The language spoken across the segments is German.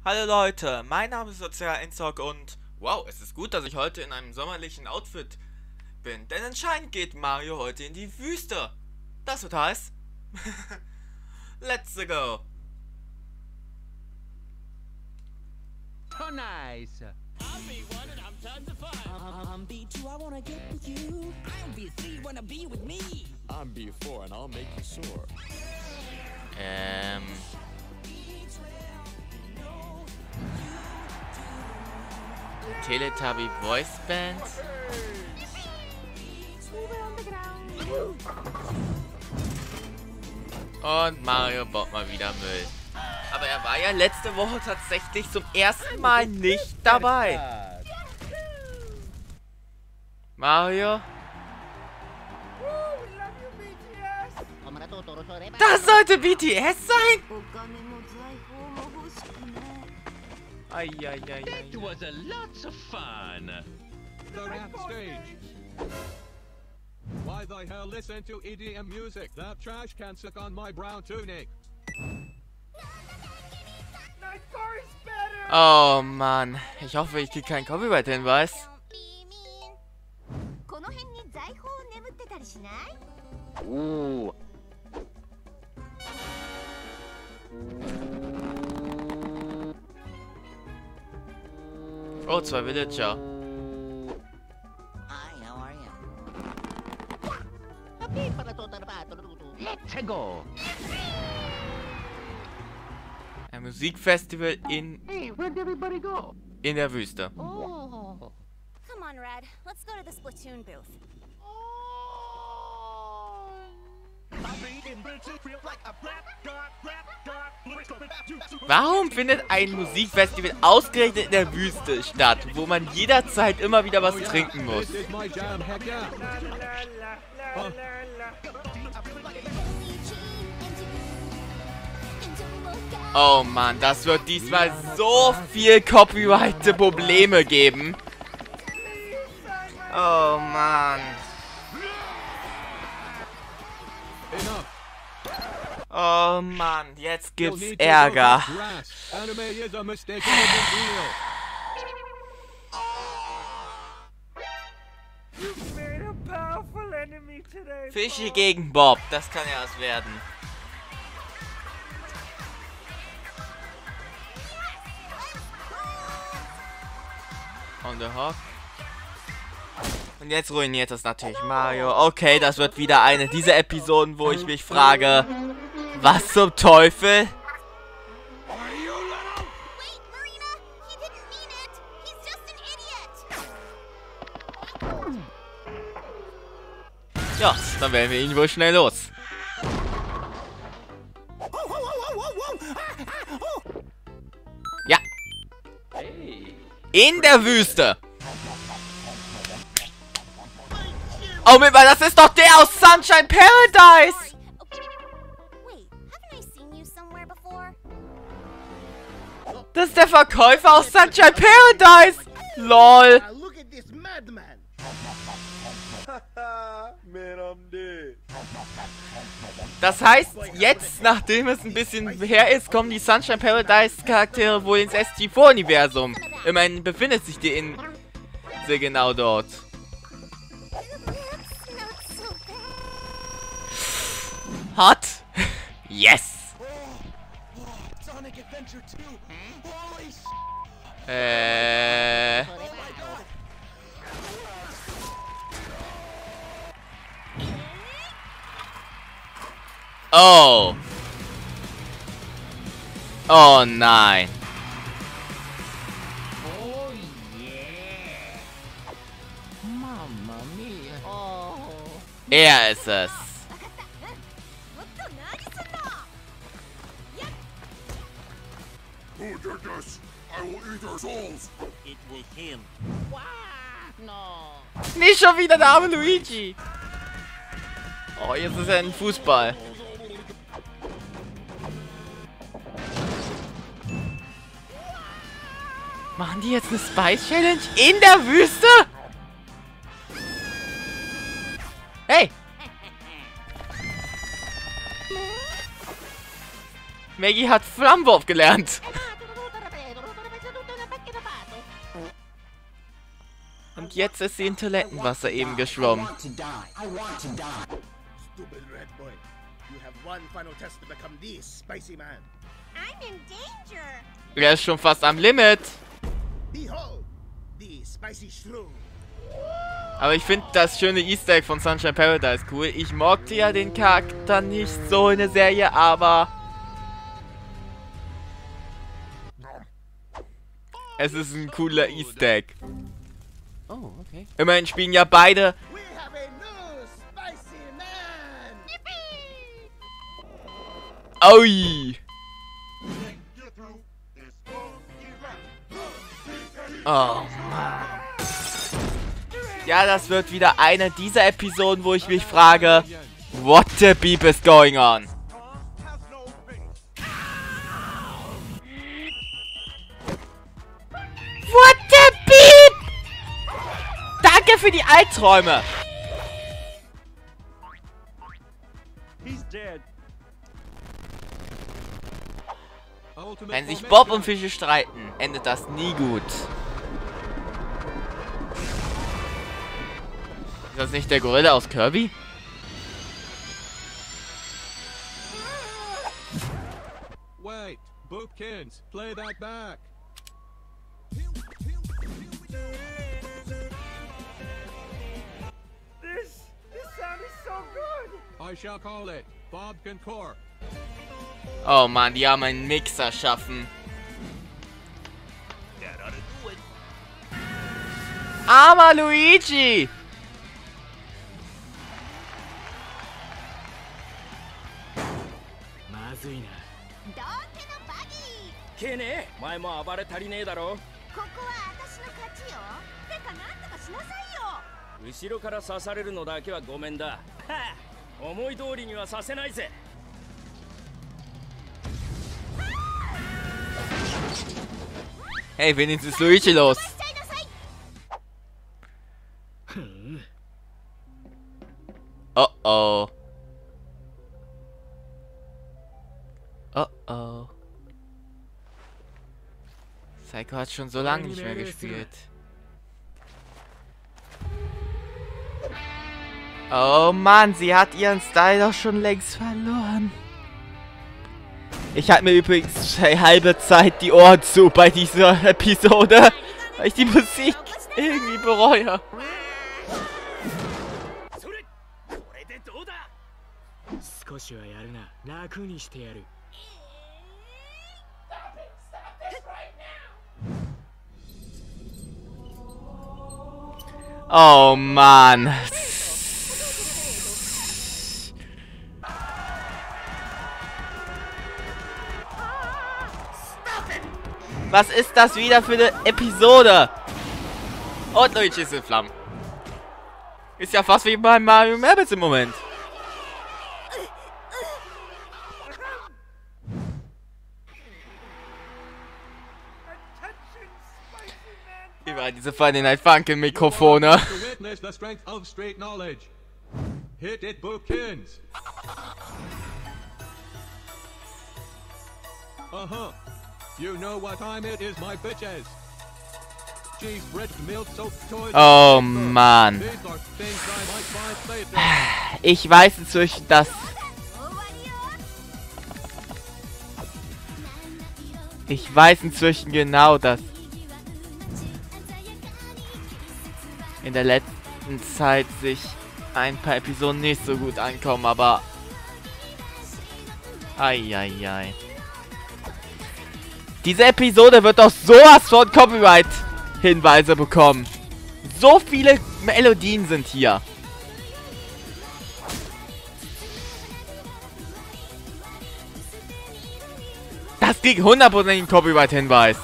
Hallo Leute, mein Name ist Sozial Enzog und wow, es ist gut, dass ich heute in einem sommerlichen Outfit bin, denn anscheinend geht Mario heute in die Wüste. Das wird heiß. Let's go. Oh, nice. I'm B1 and I'm tons of fun. I'm B2, I wanna get with you. I'm B3, wanna be with me. I'm B4 and I'll make you sore. Teletubby Voice Band. Und Mario baut mal wieder Müll. Aber er war ja letzte Woche tatsächlich zum ersten Mal nicht dabei. Mario? Das sollte BTS sein? Eieieiei. It was a lots of fun. Going off the stage. Why the hell listen to EDM music? That trash can suck on my brown tunic. Oh Mann, ich hoffe, ich krieg keinen Copyright-Hinweis. Oh, 2 Villager. Hi, how are you? Let's go. Ein Musikfestival Hey, where'd everybody go? in der Wüste. Oh. Come on, Red. Let's go to the Splatoon booth. Warum findet ein Musikfestival ausgerechnet in der Wüste statt, wo man jederzeit immer wieder was trinken muss? This is my jam, heck yeah. Oh Mann, das wird diesmal so viel Copyright-Probleme geben. Oh Mann. Enough. Oh Mann, jetzt You'll gibt's need to Ärger. go grass. Anime is a mistake and a big deal. Fischi gegen Bob, das kann ja was werden. On the Hawk. Und jetzt ruiniert das natürlich Mario. Okay, das wird wieder eine dieser Episoden, wo ich mich frage, was zum Teufel? Wait, Marina! He didn't mean it! He's just an idiot! Ja, dann werden wir ihn wohl schnell los. Ja. In der Wüste. Oh, Moment mal, das ist doch der aus Sunshine Paradise. Sorry. Okay. Wait, haven't I seen you somewhere before? Das ist der Verkäufer aus Sunshine Paradise. LOL. Look at this madman! Man, I'm dead. Das heißt, jetzt, nachdem es ein bisschen her ist, kommen die Sunshine Paradise Charaktere wohl ins SG4-Universum. Immerhin befindet sich die Insel genau dort. That's not so bad. Hot? Yes. Sonic Adventure 2! Holy sh! Oh. Oh nein. Oh, yeah. Mamma mia. Oh. Er ist es. Who did this? I will eat their souls. It was him. No. Nicht schon wieder der arme Luigi. Oh, jetzt ist er ein Fußball. Machen die jetzt eine Spice Challenge in der Wüste? Hey! Maggie hat Flammenwurf gelernt. Und jetzt ist sie in Toilettenwasser eben geschwommen. Stupid red boy. You have one final test to become the spicy man. I'm in danger. Er ist schon fast am Limit. Behold, the spicy shrew. Aber ich finde das schöne Easter Egg von Sunshine Paradise cool. Ich mochte ja den Charakter nicht so in der Serie, aber es ist ein cooler Easter Egg. Oh, okay. Immerhin spielen ja beide. We have a new spicy man. Ui. Oh Mann. Ja, das wird wieder eine dieser Episoden, wo ich mich frage, what the beep is going on? What the beep? Danke für die Albträume. Wenn sich Bob und Fische streiten, endet das nie gut. Ist das nicht der Gorilla aus Kirby? Wait, Boopkins, play that back. This sound is so good. I shall call it Bob Concor. Oh Mann, die haben einen Mixer schaffen. Armer Luigi! Hey, wenigstens ist Luigi los. Oh oh. Oh oh. Psycho hat schon so lange nicht mehr gespielt. Oh Mann, sie hat ihren Style doch schon längst verloren. Ich halte mir übrigens halbe Zeit die Ohren zu bei dieser Episode, weil ich die Musik irgendwie bereue. Oh Mann. Was ist das wieder für eine Episode? Und Luigi ist in Flammen. Ist ja fast wie bei Mario Rabbids im Moment. Überall diese Friday Night Funkin' Mikrofone. To witness the strength of street knowledge. Hit it, Boopkins. Uh-huh. You know what time it is, my bitches. Cheese, bread, milk, soap, toys. Oh Mann. These are things I might find later. Ich weiß inzwischen, dass... Ich weiß inzwischen genau, dass... in der letzten Zeit sich ein paar Episoden nicht so gut ankommen, aber... Eieiei. Diese Episode wird doch sowas von Copyright-Hinweise bekommen. So viele Melodien sind hier. Das kriegt 100% einen Copyright-Hinweis.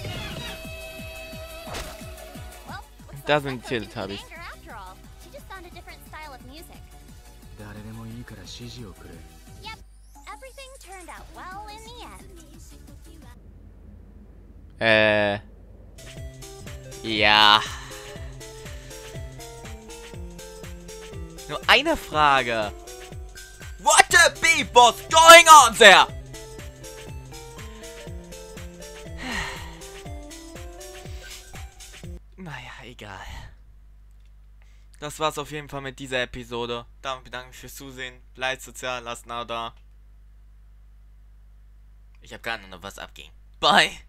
Da sind die Teletubbies. Ja. Nur eine Frage. What the beep was going on there? Naja, egal. Das war's auf jeden Fall mit dieser Episode. Damit bedanke ich mich fürs Zusehen. Bleibt sozial, lasst ein Abo da. Ich habe gar nicht noch was abging. Bye!